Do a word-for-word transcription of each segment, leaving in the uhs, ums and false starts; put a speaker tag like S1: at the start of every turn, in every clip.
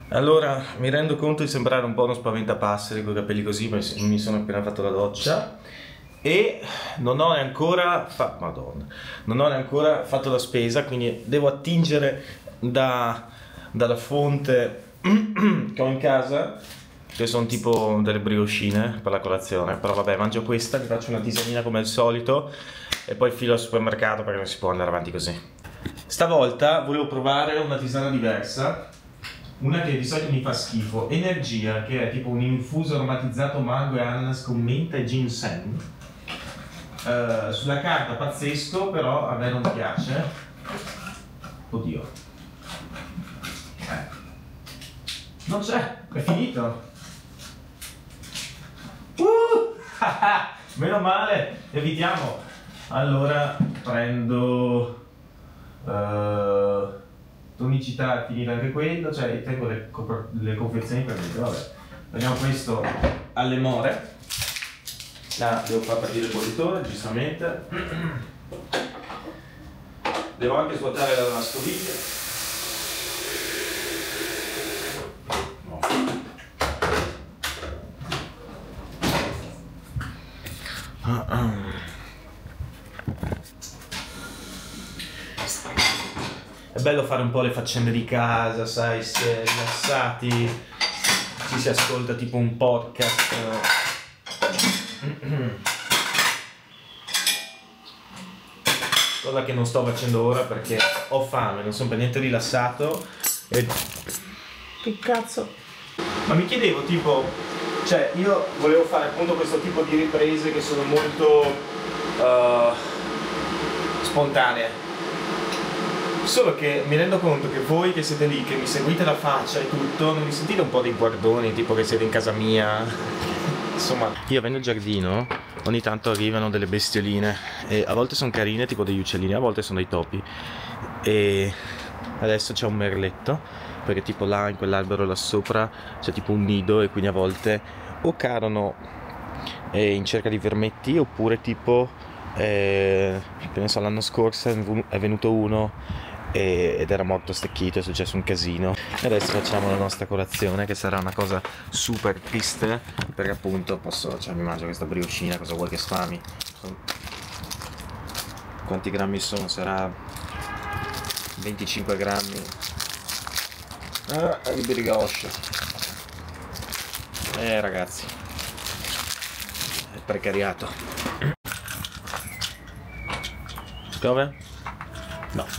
S1: Allora, mi rendo conto di sembrare un po' uno spaventapasseri con i capelli così, ma mi sono appena fatto la doccia e non ho neanche fa... Madonna, non ho neanche fatto la spesa, quindi devo attingere da... dalla fonte che ho in casa, che sono tipo delle brioscine per la colazione. Però vabbè, mangio questa, mi faccio una tisanina come al solito e poi filo al supermercato perché non si può andare avanti così. Stavolta volevo provare una tisana diversa, una che di solito mi fa schifo, Energia, che è tipo un infuso aromatizzato mango e ananas con menta e ginseng. Uh, sulla carta pazzesco, però a me non piace. Oddio. Eh. Non c'è, è finito. Uh! Meno male, evitiamo. Allora prendo uh, tonicità, è finita anche quello, cioè tengo le, le confezioni per dentro. Vabbè, prendiamo questo alle more. Ah, devo far partire il bollitore, giustamente. Devo anche svuotare la lavastoviglie. No. Ah, ah. È bello fare un po' le faccende di casa, sai, si è rilassati, ci si ascolta tipo un podcast. Cosa che non sto facendo ora perché ho fame, non sono per niente rilassato e... Che cazzo? Ma mi chiedevo tipo, cioè io volevo fare appunto questo tipo di riprese che sono molto uh, spontanee, solo che mi rendo conto che voi che siete lì, che mi seguite la faccia e tutto, non mi sentite un po' dei guardoni, tipo che siete in casa mia? Insomma, io avendo il giardino, ogni tanto arrivano delle bestioline e a volte sono carine, tipo degli uccellini, a volte sono dei topi. E adesso c'è un merletto, perché tipo là in quell'albero là sopra c'è tipo un nido e quindi a volte o cadono eh, in cerca di vermetti, oppure tipo, eh, che ne so, l'anno scorso è venuto uno ed era morto stecchito, è successo un casino. E adesso facciamo la nostra colazione, che sarà una cosa super triste perché appunto posso, cioè mi mangio questa brioscina, cosa vuoi che sfami? Quanti grammi sono? Sarà venticinque grammi. Ah, il brioche. Eh ragazzi, è precariato. Dove? No.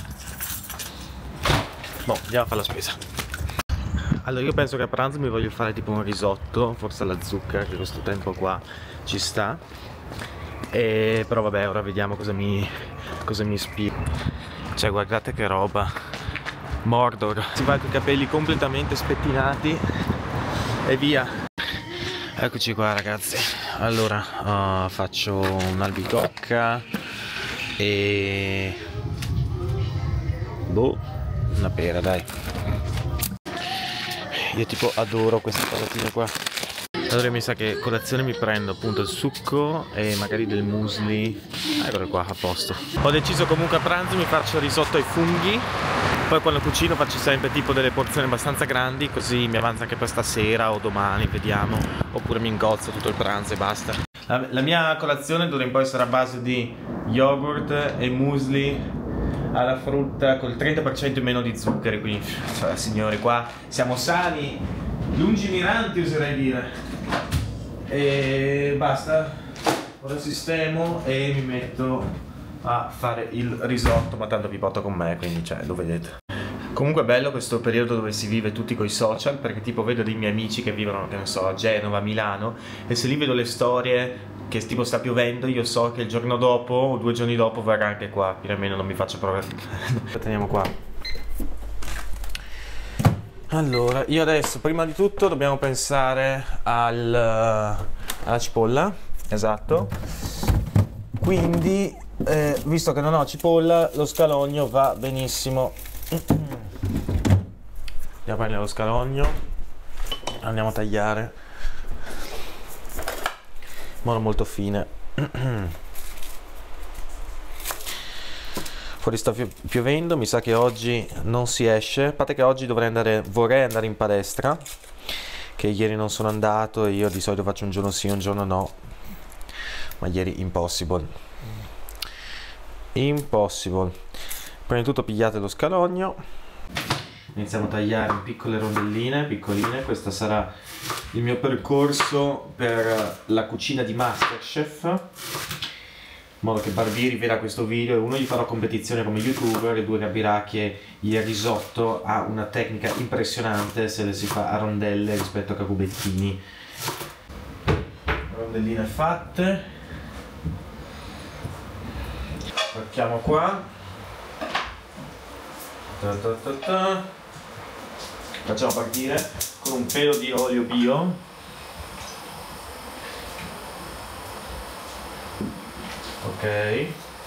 S1: Boh, andiamo a fare la spesa. Allora io penso che a pranzo mi voglio fare tipo un risotto, forse alla zucca, che questo tempo qua ci sta. E però vabbè, ora vediamo cosa mi, cosa mi ispira. Cioè guardate che roba. Mordor. Si va con i capelli completamente spettinati e via. Eccoci qua ragazzi. Allora uh, faccio un'albicocca e... boh, una pera, dai. Io tipo adoro queste patatine qua. Allora mi sa che colazione mi prendo appunto il succo e magari del muesli. Eccolo qua, a posto. Ho deciso comunque a pranzo mi faccio risotto ai funghi. Poi quando cucino faccio sempre tipo delle porzioni abbastanza grandi, così mi avanza anche per stasera o domani, vediamo. Oppure mi ingozzo tutto il pranzo e basta. La, la mia colazione d'ora in poi sarà a base di yogurt e muesli alla frutta col trenta per cento in meno di zuccheri, quindi cioè, signori, qua siamo sani, lungimiranti oserei dire. E basta, ora sistemo e mi metto a fare il risotto, ma tanto vi porto con me, quindi cioè lo vedete. Comunque è bello questo periodo dove si vive tutti coi social, perché tipo vedo dei miei amici che vivono, che ne so, a Genova, a Milano, e se lì vedo le storie che tipo sta piovendo, io so che il giorno dopo o due giorni dopo verrà anche qua, quindi almeno non mi faccio proprio... Lo teniamo qua. Allora, io adesso prima di tutto dobbiamo pensare al, alla cipolla, esatto. Quindi, eh, visto che non ho cipolla, lo scalogno va benissimo. Andiamo a prendere lo scalogno, andiamo a tagliare in modo molto fine. Fuori sta piovendo, mi sa che oggi non si esce, a parte che oggi dovrei andare, vorrei andare in palestra, che ieri non sono andato e io di solito faccio un giorno sì, un giorno no, ma ieri impossible. Impossible. Prima di tutto pigliate lo scalogno. Iniziamo a tagliare in piccole rondelline, piccoline. Questo sarà il mio percorso per la cucina di Masterchef, in modo che Barbieri veda questo video e uno gli farò competizione come youtuber e due capirà che il risotto ha una tecnica impressionante se le si fa a rondelle rispetto a cubettini. Rondelline fatte, mettiamo qua, ta ta ta ta. Facciamo partire con un pelo di olio bio. Ok,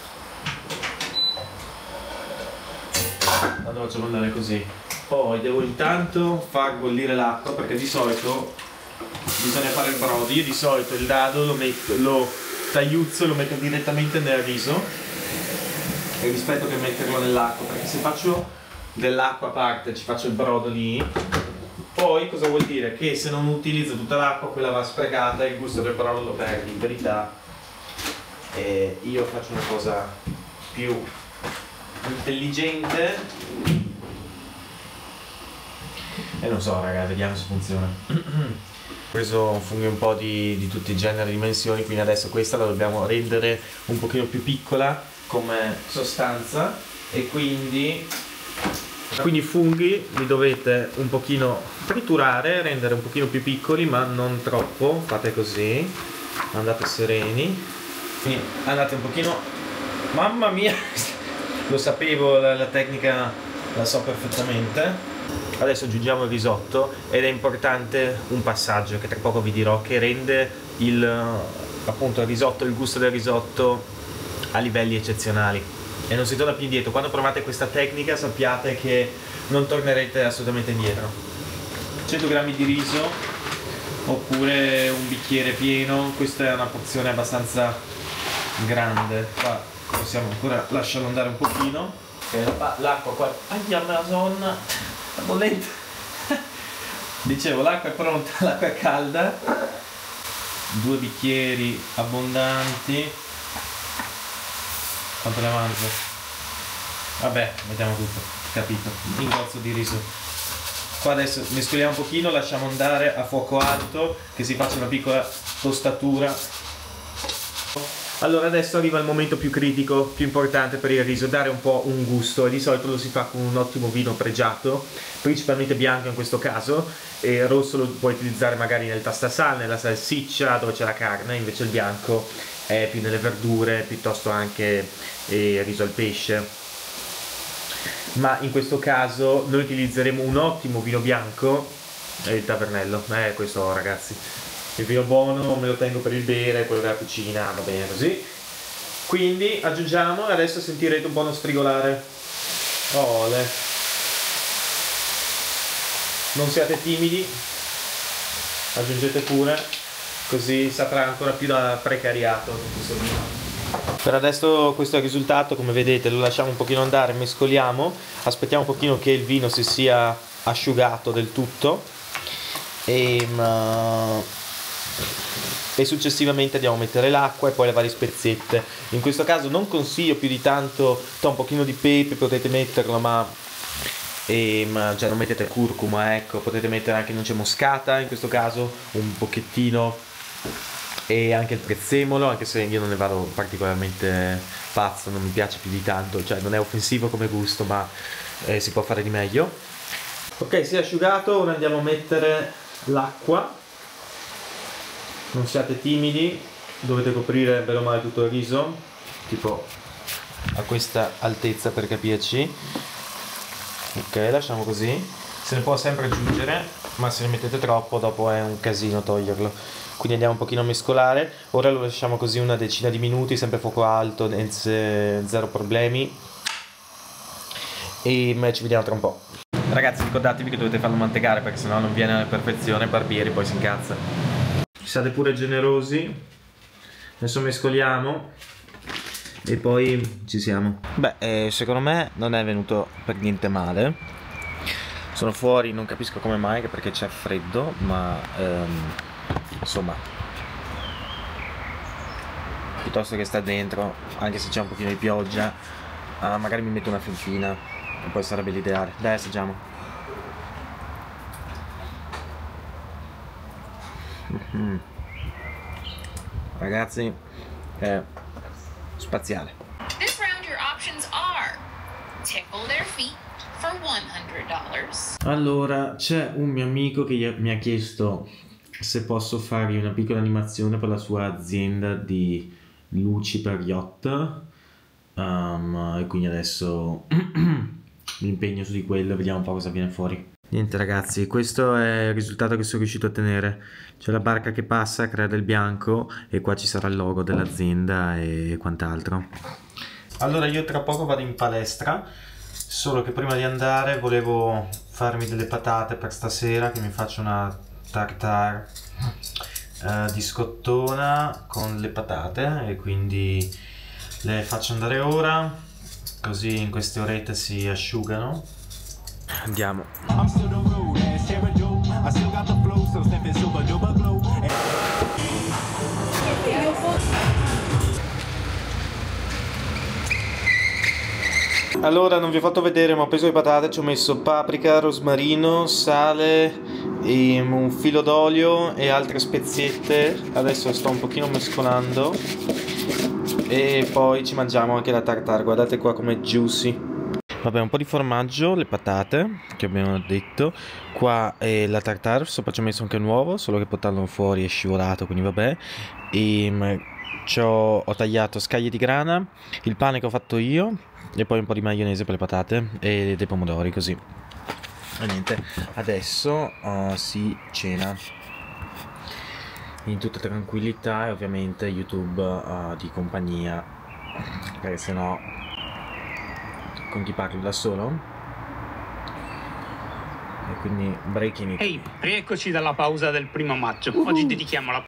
S1: allora facciamo andare così. Poi devo intanto far bollire l'acqua, perché di solito bisogna fare il brodo. Io di solito il dado lo, metto, lo tagliuzzo e lo metto direttamente nel riso rispetto che metterlo nell'acqua, perché se faccio dell'acqua a parte, ci faccio il brodo lì, poi cosa vuol dire? Che se non utilizzo tutta l'acqua quella va sprecata e il gusto del brodo lo perdi. In verità e io faccio una cosa più intelligente e non so, raga, vediamo se funziona. Ho preso funghi un po' di, di tutti i generi e dimensioni, quindi adesso questa la dobbiamo rendere un pochino più piccola come sostanza e quindi quindi i funghi li dovete un pochino triturare, rendere un pochino più piccoli, ma non troppo. Fate così, andate sereni. Quindi andate un pochino, mamma mia, lo sapevo, la, la tecnica la so perfettamente. Adesso aggiungiamo il risotto ed è importante un passaggio che tra poco vi dirò, che rende il, appunto, il risotto, il gusto del risotto a livelli eccezionali e non si torna più indietro. Quando provate questa tecnica sappiate che non tornerete assolutamente indietro. cento grammi di riso oppure un bicchiere pieno, questa è una porzione abbastanza grande, qua possiamo ancora lasciarlo andare un pochino. L'acqua qua, ai Amazon, è bollente. Dicevo, l'acqua è pronta, l'acqua è calda, due bicchieri abbondanti. Quanto ne mangio? Vabbè, mettiamo tutto, capito, un ingozzo di riso. Qua adesso mescoliamo un pochino, lasciamo andare a fuoco alto che si faccia una piccola tostatura. Allora adesso arriva il momento più critico, più importante per il riso, dare un po' un gusto, e di solito lo si fa con un ottimo vino pregiato, principalmente bianco in questo caso, e rosso lo puoi utilizzare magari nel tastasal, nella salsiccia dove c'è la carne, invece il bianco è più nelle verdure, piuttosto anche eh, riso al pesce. Ma in questo caso noi utilizzeremo un ottimo vino bianco, eh, il Tavernello, eh, questo ragazzi. Il vino buono me lo tengo per il bere, quello della cucina va bene così. Quindi aggiungiamo e adesso sentirete un buono sfrigolare. Ole. Non siate timidi, aggiungete pure, così saprà ancora più da precariato questo vino. Per adesso questo è il risultato, come vedete lo lasciamo un pochino andare, mescoliamo, aspettiamo un pochino che il vino si sia asciugato del tutto e... Uh, e successivamente andiamo a mettere l'acqua e poi le varie speziette. In questo caso non consiglio più di tanto, un pochino di pepe potete metterlo, ma, e, ma cioè non mettete curcuma, ecco, potete mettere anche noce moscata in questo caso, un pochettino, e anche il prezzemolo, anche se io non ne vado particolarmente pazzo, non mi piace più di tanto, cioè non è offensivo come gusto, ma eh, si può fare di meglio. Ok, si è asciugato, ora andiamo a mettere l'acqua. Non siate timidi, dovete coprire bene o male tutto il riso, tipo a questa altezza per capirci. Ok, lasciamo così. Se ne può sempre aggiungere, ma se ne mettete troppo dopo è un casino toglierlo. Quindi andiamo un pochino a mescolare. Ora lo lasciamo così una decina di minuti, sempre a fuoco alto, zero problemi. E ci vediamo tra un po'. Ragazzi, ricordatevi che dovete farlo mantecare perché sennò non viene alla perfezione, Barbieri poi si incazza. Siate pure generosi, adesso mescoliamo e poi ci siamo. Beh, eh, secondo me non è venuto per niente male. Sono fuori, non capisco come mai, perché c'è freddo, ma ehm, insomma, piuttosto che sta dentro, anche se c'è un pochino di pioggia, eh, magari mi metto una fintina e poi sarebbe l'ideale. Dai, assaggiamo. Mm-hmm. Ragazzi, è spaziale.
S2: This round your options are tickle their feet for one hundred dollars.
S1: Allora, c'è un mio amico che mi ha chiesto se posso fargli una piccola animazione per la sua azienda di luci per yacht, um, e quindi adesso mi impegno su di quello e vediamo un po' cosa viene fuori. Niente ragazzi, questo è il risultato che sono riuscito a ottenere. C'è la barca che passa, crea del bianco e qua ci sarà il logo dell'azienda e quant'altro. Allora io tra poco vado in palestra, solo che prima di andare volevo farmi delle patate per stasera, che mi faccio una tartare eh, di scottona con le patate e quindi le faccio andare ora, così in queste orette si asciugano. Andiamo. Allora, non vi ho fatto vedere, ma ho preso le patate, ci ho messo paprika, rosmarino, sale, e un filo d'olio e altre speziette. Adesso sto un pochino mescolando e poi ci mangiamo anche la tartare. Guardate qua com'è juicy. Vabbè, un po' di formaggio, le patate che abbiamo detto. Qua è la tartare, sopra ci ho messo anche un uovo, solo che portarlo fuori è scivolato, quindi vabbè. E ho, ho tagliato scaglie di grana, il pane che ho fatto io e poi un po' di maionese per le patate e dei pomodori, così. E niente, adesso uh, si cena in tutta tranquillità e ovviamente YouTube uh, di compagnia, perché sennò con chi parlo da solo. E quindi breaking it.
S3: Ehi, rieccoci dalla pausa del primo maggio. Oggi dedichiamo la